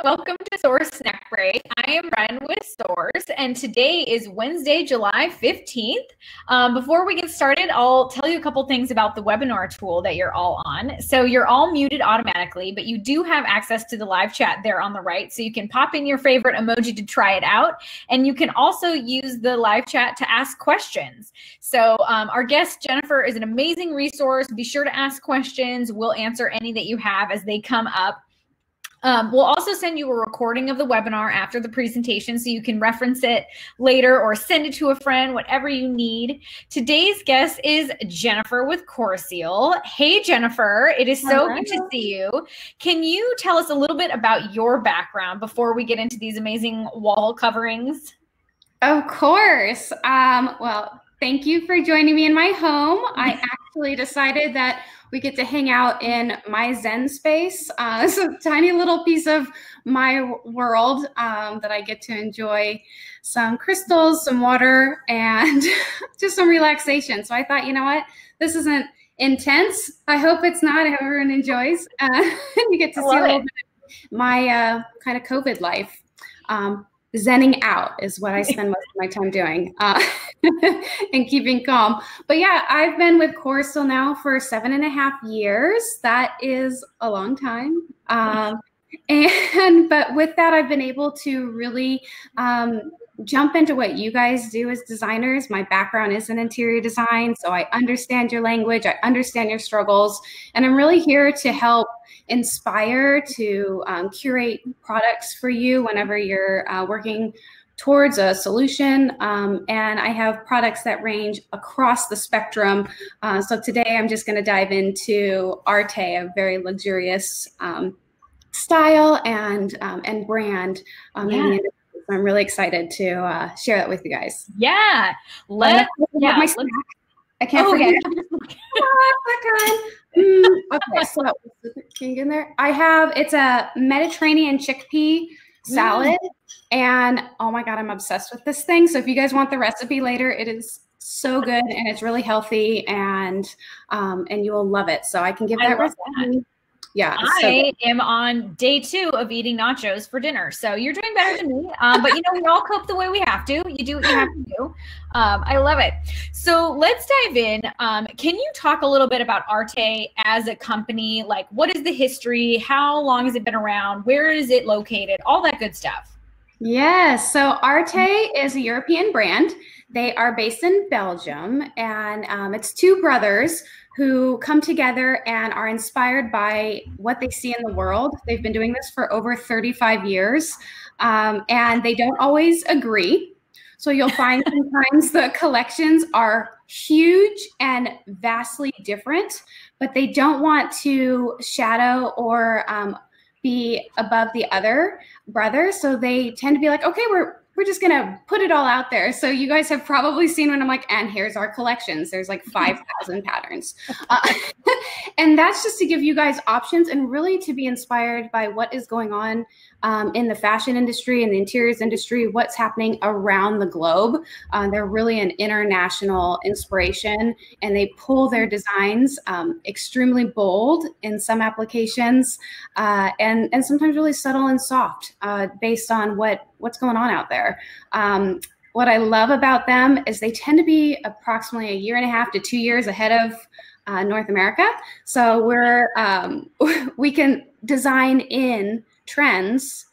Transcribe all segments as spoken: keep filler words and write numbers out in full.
Welcome to Source Snack Break. I am Ren with Source, and today is Wednesday, July fifteenth. Um, before we get started, I'll tell you a couple things about the webinar tool that you're all on. So you're all muted automatically, but you do have access to the live chat there on the right, so you can pop in your favorite emoji to try it out, and you can also use the live chat to ask questions. So um, our guest, Jennifer, is an amazing resource. Be sure to ask questions. We'll answer any that you have as they come up. Um, we'll also send you a recording of the webinar after the presentation so you can reference it later or send it to a friend, whatever you need. Today's guest is Jennifer with CoreSeal. Hey, Jennifer, it is so Hello. good to see you. Can you tell us a little bit about your background before we get into these amazing wall coverings? Of course. Um, well, thank you for joining me in my home. I actually decided that we get to hang out in my Zen space. Uh, it's a tiny little piece of my world um, that I get to enjoy some crystals, some water, and just some relaxation. So I thought, you know what, this isn't intense. I hope it's not. Everyone enjoys. Uh, you get to see a little it. bit of my uh, kind of COVID life. Um, Zenning out is what I spend most of my time doing uh, and keeping calm. But yeah, I've been with CoreSeal now for seven and a half years. That is a long time. Um, and but with that, I've been able to really um, jump into what you guys do as designers. My background is in interior design, so I understand your language, I understand your struggles, and I'm really here to help inspire, to um, curate products for you whenever you're uh, working towards a solution. Um, and I have products that range across the spectrum. Uh, so today I'm just going to dive into Arte, a very luxurious um, style and um, and brand um, Yeah. in the industry. So I'm really excited to uh, share that with you guys. Yeah. Let, yeah, my let's- snack. I can't Oh, forget. yeah. Mm, okay, so can you get in there? I have, it's a Mediterranean chickpea salad, mm. and oh my God, I'm obsessed with this thing. So if you guys want the recipe later, it is so good and it's really healthy, and um, and you will love it. So I can give that recipe. That. Yeah, I so am on day two of eating nachos for dinner. So you're doing better than me. Um, but, you know, we all cope the way we have to. You do what you have to do. Um, I love it. So let's dive in. Um, can you talk a little bit about Arte as a company? Like, what is the history? How long has it been around? Where is it located? All that good stuff. Yes. So Arte is a European brand. They are based in Belgium, and um, it's two brothers who come together and are inspired by what they see in the world. They've been doing this for over thirty-five years, um, and they don't always agree. So you'll find sometimes the collections are huge and vastly different, but they don't want to shadow or um, be above the other brother. So they tend to be like, okay, we're we're just gonna put it all out there. So you guys have probably seen when I'm like, and here's our collections. There's like five thousand patterns. Uh, and that's just to give you guys options and really to be inspired by what is going on um, in the fashion industry and the interiors industry, what's happening around the globe. Uh, they're really an international inspiration, and they pull their designs um, extremely bold in some applications, uh, and, and sometimes really subtle and soft uh, based on what what's going on out there. Um, what I love about them is they tend to be approximately a year and a half to two years ahead of uh, North America. So we're, um, we can design in trends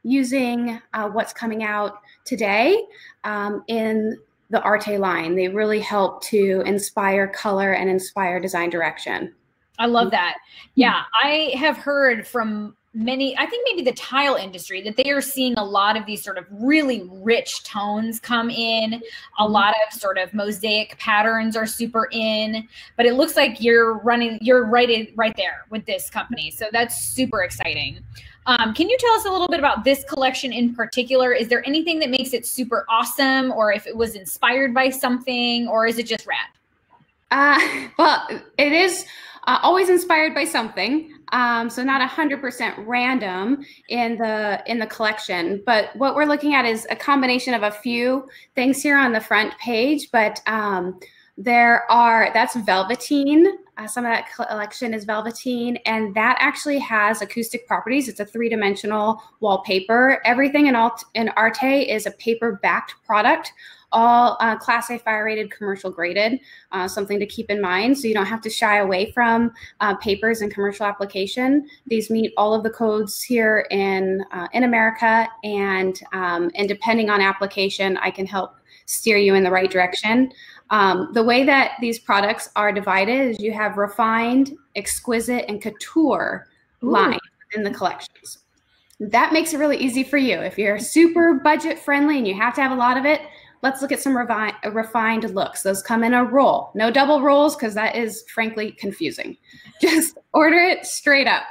using uh, what's coming out today um, in the Arte line. They really help to inspire color and inspire design direction. I love that. Yeah, I have heard from many, I think maybe the tile industry, that they are seeing a lot of these sort of really rich tones come in. A lot of sort of mosaic patterns are super in, but it looks like you're running, you're right in, right there with this company. So that's super exciting. Um, can you tell us a little bit about this collection in particular? Is there anything that makes it super awesome, or if it was inspired by something, or is it just rad? Uh, well, it is uh, always inspired by something. Um, so not one hundred percent random in the in the collection, but what we're looking at is a combination of a few things here on the front page. But um, there are, that's velveteen Uh, some of that collection is velveteen, and that actually has acoustic properties. It's a three-dimensional wallpaper. Everything in, Alt in Arte is a paper-backed product, all uh, Class A fire rated, commercial graded, uh, something to keep in mind. So you don't have to shy away from uh, papers and commercial application. These meet all of the codes here in, uh, in America, and, um, and depending on application, I can help steer you in the right direction. Um, the way that these products are divided is you have refined, exquisite, and couture lines in the collections. That makes it really easy for you. If you're super budget friendly and you have to have a lot of it, let's look at some revi refined looks. Those come in a roll. No double rolls, because that is frankly confusing. Just order it straight up.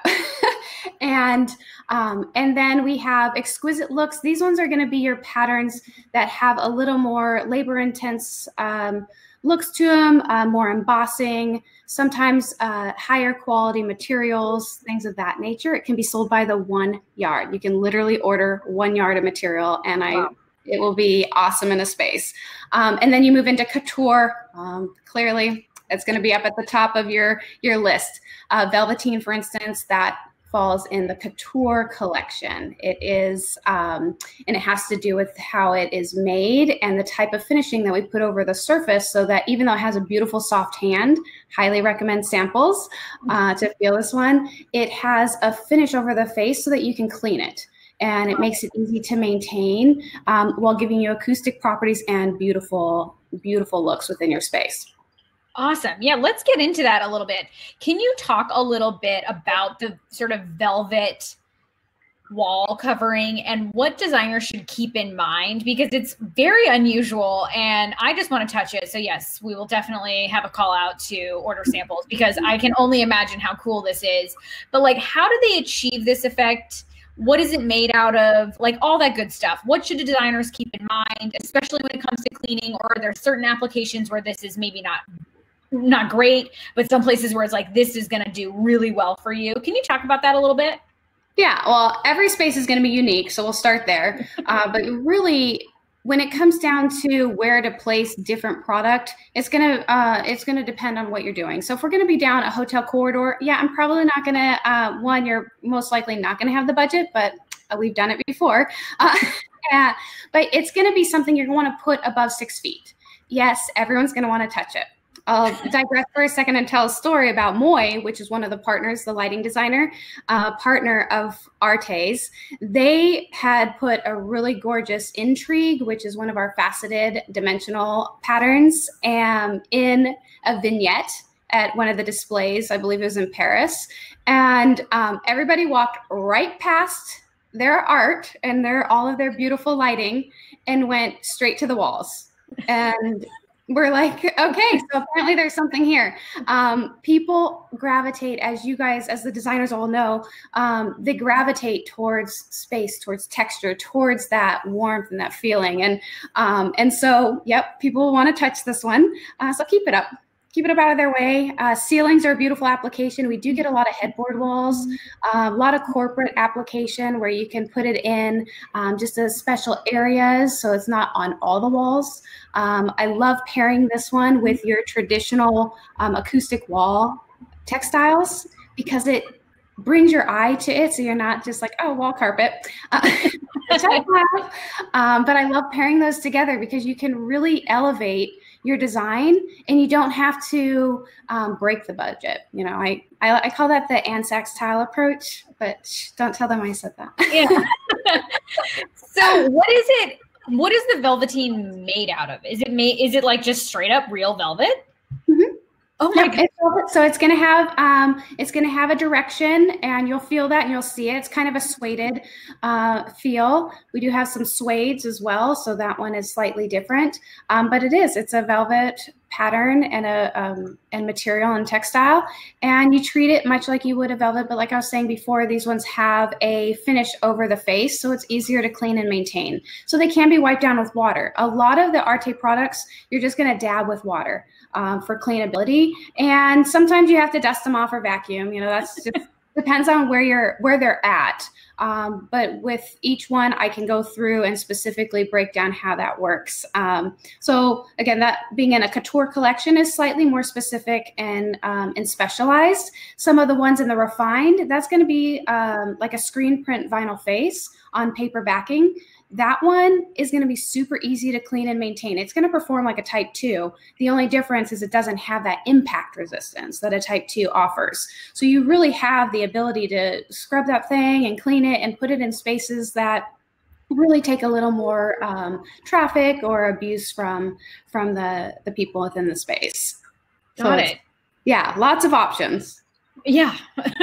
and um, and then we have exquisite looks. These ones are going to be your patterns that have a little more labor intense um, looks to them, uh, more embossing, sometimes uh, higher quality materials, things of that nature. It can be sold by the one yard. You can literally order one yard of material, and I. Wow. It will be awesome in a space. Um, and then you move into couture. Um, clearly, it's going to be up at the top of your, your list. Uh, velveteen, for instance, that falls in the couture collection. It is, um, and it has to do with how it is made and the type of finishing that we put over the surface, so that even though it has a beautiful soft hand, highly recommend samples uh, to feel this one, it has a finish over the face so that you can clean it. And it makes it easy to maintain um, while giving you acoustic properties and beautiful, beautiful looks within your space. Awesome. Yeah, let's get into that a little bit. Can you talk a little bit about the sort of velvet wall covering and what designers should keep in mind? Because it's very unusual and I just want to touch it. So yes, we will definitely have a call out to order samples, because I can only imagine how cool this is. But like, how do they achieve this effect? What is it made out of? Like all that good stuff. What should the designers keep in mind, especially when it comes to cleaning? Or are there certain applications where this is maybe not not great, but some places where it's like, this is going to do really well for you? Can you talk about that a little bit? Yeah, well, every space is going to be unique, so we'll start there. Uh, but really, when it comes down to where to place different product, it's gonna uh, it's gonna depend on what you're doing. So if we're gonna be down a hotel corridor, yeah, I'm probably not gonna uh, one. You're most likely not gonna have the budget, but uh, we've done it before. Uh, yeah, but it's gonna be something you're gonna want to put above six feet. Yes, everyone's gonna want to touch it. I'll digress for a second and tell a story about Moy, which is one of the partners, the lighting designer, uh, partner of Arte's. They had put a really gorgeous intrigue, which is one of our faceted dimensional patterns, um, in a vignette at one of the displays. I believe it was in Paris. And um, everybody walked right past their art and their all of their beautiful lighting and went straight to the walls. And we're like, okay, so apparently there's something here. Um, people gravitate, as you guys, as the designers all know, um, they gravitate towards space, towards texture, towards that warmth and that feeling. And um, and so, yep, people want to touch this one. Uh, so keep it up. Keep it up out of their way. Uh, ceilings are a beautiful application. We do get a lot of headboard walls, uh, a lot of corporate application where you can put it in um, just as special areas, so it's not on all the walls. Um, I love pairing this one with your traditional um, acoustic wall textiles, because it brings your eye to it, so you're not just like, oh, wall carpet. Uh, which I love. Um, but I love pairing those together because you can really elevate your design, and you don't have to um, break the budget. You know, I, I I call that the Ann Sachs tile approach, but shh, don't tell them I said that. Yeah. So what is it? What is the velveteen made out of? Is it made? Is it like just straight up real velvet? Mm-hmm. Oh my yeah, God. So it's going to have um, it's going to have a direction, and you'll feel that, and you'll see it. It's kind of a suede uh, feel. We do have some suedes as well, so that one is slightly different. Um, but it is. It's a velvet pattern and a um, and material and textile, and you treat it much like you would a velvet. But like I was saying before, these ones have a finish over the face, so it's easier to clean and maintain. So they can be wiped down with water. A lot of the Arte products, you're just going to dab with water um, for cleanability, and sometimes you have to dust them off or vacuum. You know, that's just depends on where you're where they're at. Um, but with each one, I can go through and specifically break down how that works. Um, so again, that being in a couture collection is slightly more specific and um, and specialized. Some of the ones in the refined, that's going to be um, like a screen print vinyl face on paper backing. That one is going to be super easy to clean and maintain. It's going to perform like a type two. The only difference is it doesn't have that impact resistance that a type two offers. So you really have the ability to scrub that thing and clean it and put it in spaces that really take a little more um, traffic or abuse from from the, the people within the space. Got so it. Yeah, lots of options. Yeah.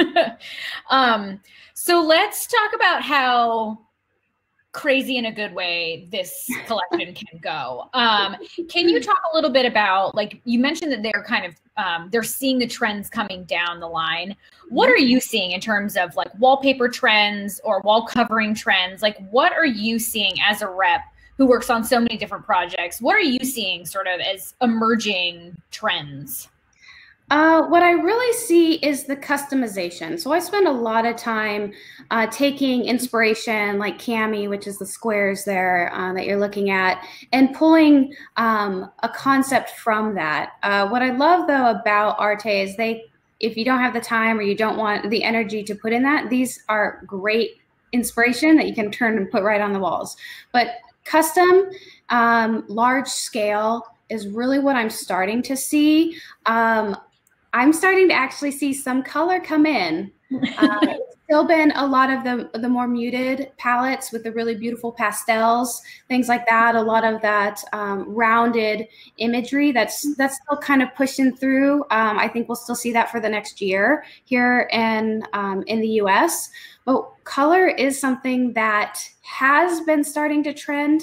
um, so let's talk about how crazy in a good way this collection can go. Um, can you talk a little bit about, like you mentioned that they're kind of, um, they're seeing the trends coming down the line. What are you seeing in terms of like wallpaper trends or wall covering trends? Like what are you seeing as a rep who works on so many different projects? What are you seeing sort of as emerging trends? Uh, what I really see is the customization. So I spend a lot of time uh, taking inspiration like Cami, which is the squares there uh, that you're looking at, and pulling um, a concept from that. Uh, what I love though about Arte is they, if you don't have the time or you don't want the energy to put in that, these are great inspiration that you can turn and put right on the walls. But custom, um, large scale is really what I'm starting to see. Um, I'm starting to actually see some color come in. Uh, it's still been a lot of the, the more muted palettes with the really beautiful pastels, things like that. A lot of that um, rounded imagery that's that's still kind of pushing through. Um, I think we'll still see that for the next year here in, um, in the U S. But color is something that has been starting to trend.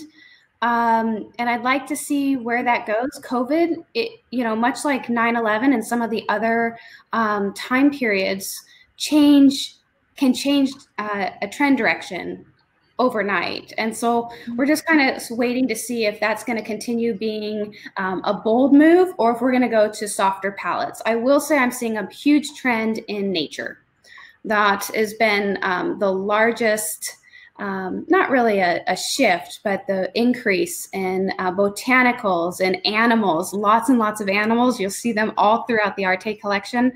Um, and I'd like to see where that goes. COVID, it, you know, much like nine eleven and some of the other um, time periods, change can change uh, a trend direction overnight. And so we're just kind of waiting to see if that's going to continue being um, a bold move or if we're going to go to softer palettes. I will say I'm seeing a huge trend in nature. That has been um, the largest Um, not really a, a shift, but the increase in uh, botanicals and animals, lots and lots of animals. You'll see them all throughout the Arte collection.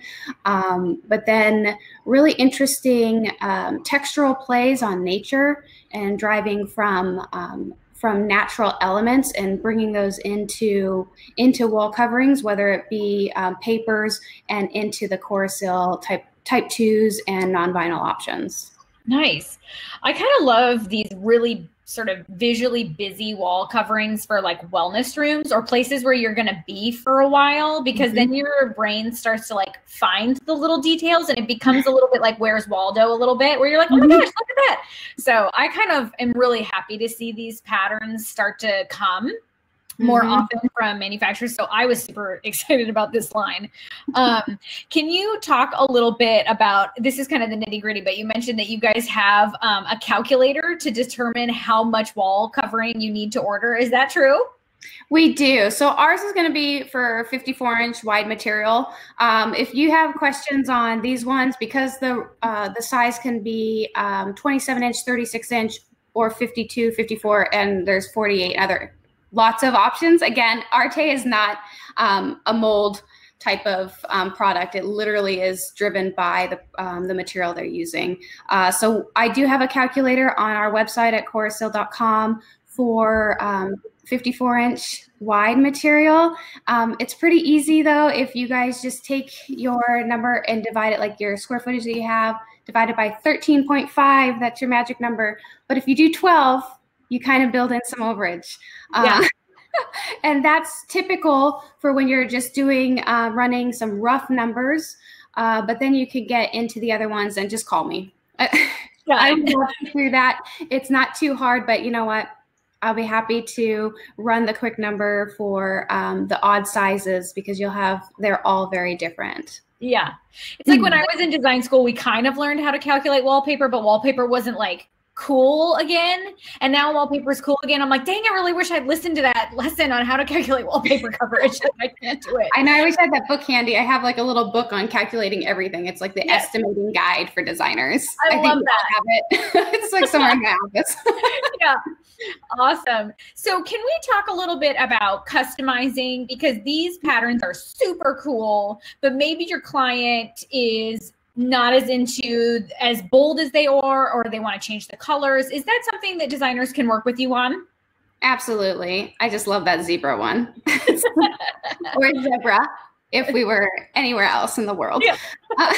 Um, but then really interesting um, textural plays on nature and driving from um, from natural elements and bringing those into into wall coverings, whether it be um, papers and into the Corrosil type type twos and non-vinyl options. Nice. I kind of love these really sort of visually busy wall coverings for like wellness rooms or places where you're going to be for a while, because mm-hmm. then your brain starts to like find the little details and it becomes a little bit like Where's Waldo a little bit, where you're like, oh my gosh, look at that. So I kind of am really happy to see these patterns start to come more mm-hmm. often from manufacturers. So I was super excited about this line. Um, can you talk a little bit about, this is kind of the nitty gritty, but you mentioned that you guys have um, a calculator to determine how much wall covering you need to order. Is that true? We do. So ours is going to be for fifty-four inch wide material. Um, if you have questions on these ones, because the, uh, the size can be um, twenty-seven inch, thirty-six inch, or fifty-two, fifty-four, and there's forty-eight other lots of options. Again, Arte is not um, a mold type of um, product. It literally is driven by the, um, the material they're using. Uh, so I do have a calculator on our website at corrosil dot com for um, fifty-four inch wide material. Um, it's pretty easy though. If you guys just take your number and divide it, like your square footage that you have, divided by thirteen point five, that's your magic number. But if you do twelve, you kind of build in some overage. Yeah. Uh, and that's typical for when you're just doing, uh, running some rough numbers, uh, but then you could get into the other ones and just call me. I'm walking through that. It's not too hard, but you know what? I'll be happy to run the quick number for um, the odd sizes, because you'll have, they're all very different. Yeah. It's like when I was in design school, we kind of learned how to calculate wallpaper, but wallpaper wasn't like cool again. And now wallpaper is cool again. I'm like, dang, I really wish I'd listened to that lesson on how to calculate wallpaper coverage. I can't do it. I know, I wish I had that book handy. I have like a little book on calculating everything. It's like the yes. estimating guide for designers. I, I love think that. Have it. It's like somewhere in my office. Yeah. Awesome. So can we talk a little bit about customizing, because these patterns are super cool, but maybe your client is not as into as bold as they are, or they want to change the colors. Is that something that designers can work with you on? Absolutely. I just love that zebra one. Or zebra, if we were anywhere else in the world. Yeah. uh,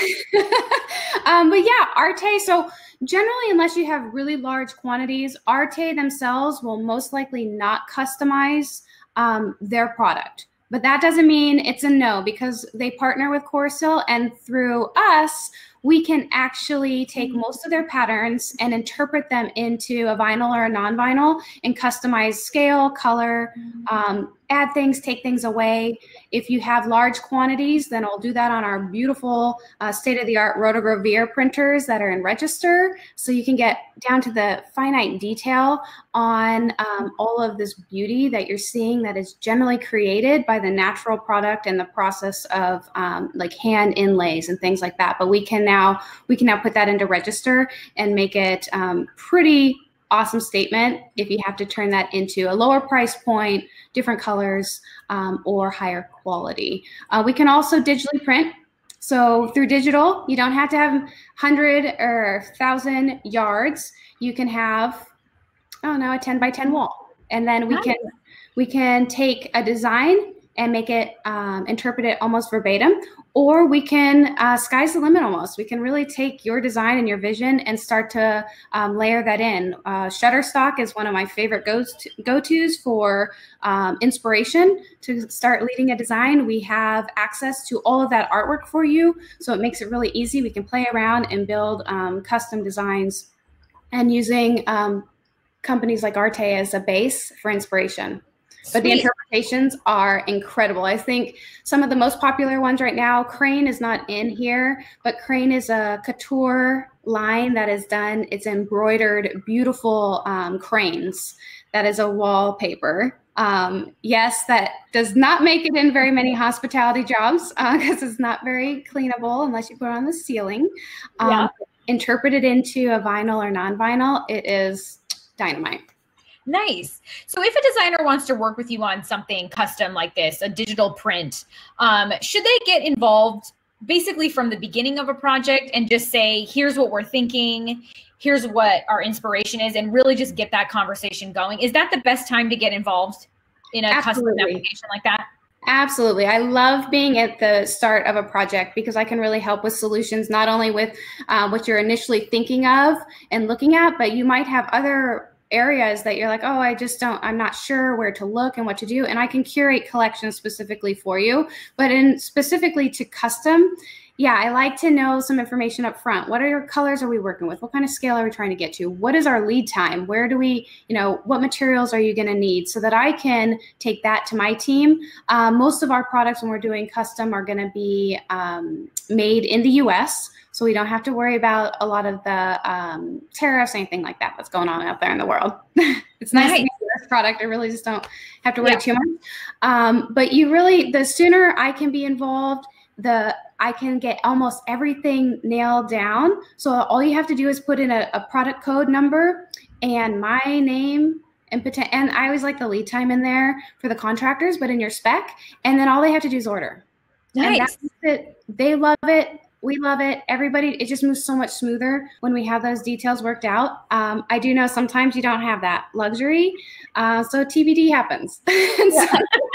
um, but yeah, Arte. So generally, unless you have really large quantities, Arte themselves will most likely not customize um, their product. But that doesn't mean it's a no, because they partner with Corsil, and through us, we can actually take most of their patterns and interpret them into a vinyl or a non-vinyl and customize scale, color, um, add things, take things away. If you have large quantities, then I'll do that on our beautiful uh, state-of-the-art rotogravure printers that are in Register. So you can get down to the finite detail on um, all of this beauty that you're seeing that is generally created by the natural product and the process of um, like hand inlays and things like that. But we can now we can now put that into Register and make it um, pretty awesome statement if you have to turn that into a lower price point, different colors, um, or higher quality. Uh, we can also digitally print. So through digital, you don't have to have one hundred or one thousand yards. You can have, I don't know, a ten by ten wall. And then we nice. can we can take a design and make it, um, interpret it almost verbatim, or we can, uh, sky's the limit almost. We can really take your design and your vision and start to um, layer that in. Uh, Shutterstock is one of my favorite go-to, go-tos for um, inspiration to start leading a design. We have access to all of that artwork for you, so it makes it really easy. We can play around and build um, custom designs, and using um, companies like Arte as a base for inspiration. But the interpretations are incredible. I think some of the most popular ones right now, Crane is not in here, but Crane is a couture line that is done. It's embroidered, beautiful um, cranes. That is a wallpaper. Um, yes, that does not make it in very many hospitality jobs because uh, it's not very cleanable unless you put it on the ceiling. Um, yeah. Interpreted into a vinyl or non-vinyl, it is dynamite. Nice. So if a designer wants to work with you on something custom like this, a digital print, um, should they get involved basically from the beginning of a project and just say, here's what we're thinking, here's what our inspiration is, and really just get that conversation going? Is that the best time to get involved in a Absolutely. Custom application like that? Absolutely. I love being at the start of a project because I can really help with solutions, not only with uh, what you're initially thinking of and looking at, but you might have other areas that you're like, oh, I just don't, I'm not sure where to look and what to do. And I can curate collections specifically for you. But in specifically to custom, yeah, I like to know some information up front. What are your colors are we working with? What kind of scale are we trying to get to? What is our lead time? Where do we, you know, what materials are you going to need, so that I can take that to my team? Um, most of our products when we're doing custom are going to be um, made in the U S, so we don't have to worry about a lot of the um, tariffs, anything like that that's going on out there in the world. It's nice, nice. to get this product. I really just don't have to worry yeah. too much. Um, but you really, the sooner I can be involved, the I can get almost everything nailed down. So all you have to do is put in a, a product code number and my name, and poten- and I always like the lead time in there for the contractors, but in your spec, and then all they have to do is order. Nice. And that's it. They love it. We love it. Everybody, it just moves so much smoother when we have those details worked out. Um, I do know sometimes you don't have that luxury, uh, so T B D happens. and, so,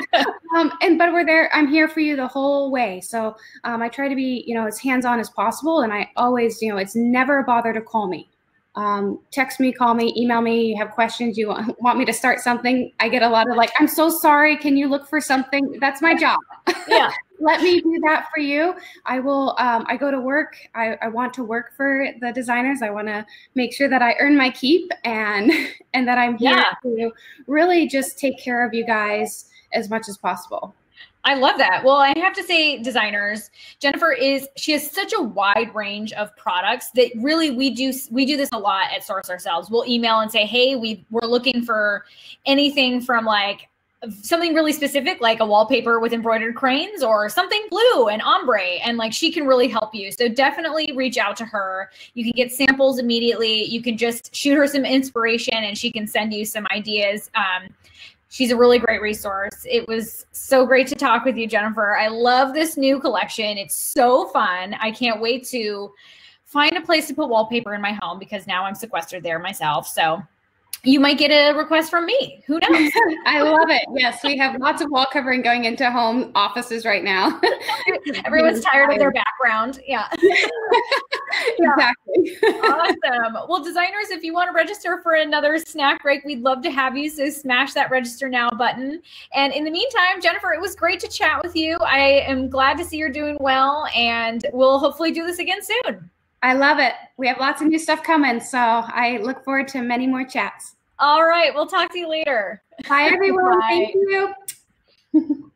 um, and but we're there. I'm here for you the whole way. So um, I try to be, you know, as hands-on as possible, and I always, you know, it's never a bother to call me. Um, text me, call me, email me. You have questions, you want, want me to start something. I get a lot of like, I'm so sorry. Can you look for something? That's my job. Yeah. Let me do that for you. I will, um, I go to work. I, I want to work for the designers. I want to make sure that I earn my keep and, and that I'm here yeah. to really just take care of you guys as much as possible. I love that. Well, I have to say, designers, Jennifer is, she has such a wide range of products that really we do, we do this a lot at Source ourselves. We'll email and say, hey, we, we're looking for anything from like something really specific, like a wallpaper with embroidered cranes or something blue and ombre. And like, she can really help you. So definitely reach out to her. You can get samples immediately. You can just shoot her some inspiration and she can send you some ideas. Um, She's a really great resource. It was so great to talk with you, Jennifer. I love this new collection. It's so fun. I can't wait to find a place to put wallpaper in my home because now I'm sequestered there myself. So you might get a request from me. Who knows? I love it. Yes, we have lots of wall covering going into home offices right now. Everyone's tired of their background. Yeah. Exactly. Awesome. Well, designers, if you want to register for another snack break, we'd love to have you. So smash that register now button. And in the meantime, Jennifer, it was great to chat with you. I am glad to see you're doing well, and we'll hopefully do this again soon. I love it. We have lots of new stuff coming, so I look forward to many more chats. All right. We'll talk to you later. Bye, everyone. Bye. Thank you.